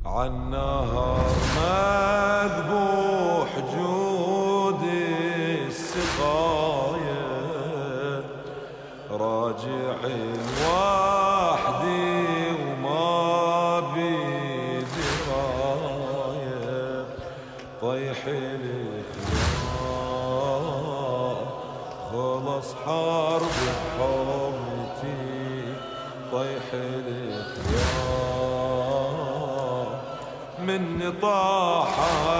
عالنهر مذبوح جود السقايا، راجع وحدي وما بدراية، طيح الخيار خلص حرب حومتي، طيح الخيار من طاحت